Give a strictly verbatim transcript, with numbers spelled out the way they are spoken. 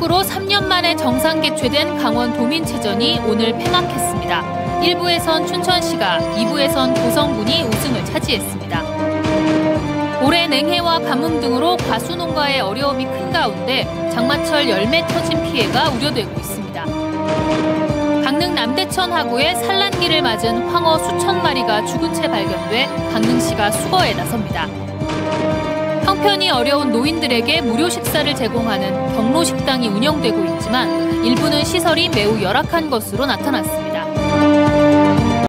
프로축구로 삼 년 만에 정상 개최된 강원 도민체전이 오늘 폐막했습니다. 일 부에선 춘천시가, 이 부에선 고성군이 우승을 차지했습니다. 올해 냉해와 가뭄 등으로 과수농가의 어려움이 큰 가운데 장마철 열매 터진 피해가 우려되고 있습니다. 강릉 남대천 하구에 산란기를 맞은 황어 수천 마리가 죽은 채 발견돼 강릉시가 수거에 나섭니다. 형편이 어려운 노인들에게 무료 식사를 제공하는 경로식당이 운영되고 있지만 일부는 시설이 매우 열악한 것으로 나타났습니다.